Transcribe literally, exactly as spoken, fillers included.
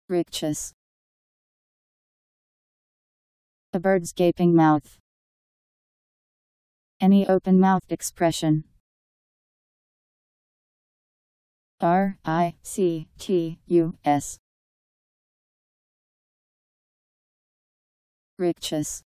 Rictus. A bird's gaping mouth. Any open-mouthed expression. R I C T U S. Rictus.